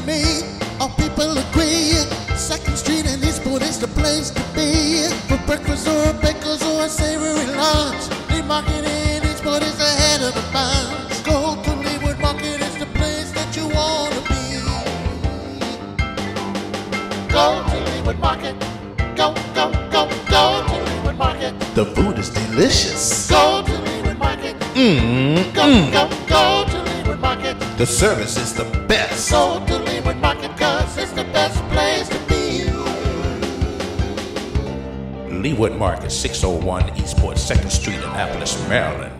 me. All people agree. Second Street and Eastport is the place to be. For breakfast or a bagels or a savory lunch, Lee Market in Eastport is ahead of the bunch. Go to Leeward Market, it's the place that you want to be. Go to Leeward Market. Go, go, go, go to Leeward Market. The food is delicious. Go to Leeward Market. Go, go, go to Leeward Market. The service is the best. Go to Leeward Market, cause it's the best place to be. Leeward Market, 601 Eastport, 2nd Street, Annapolis, Maryland.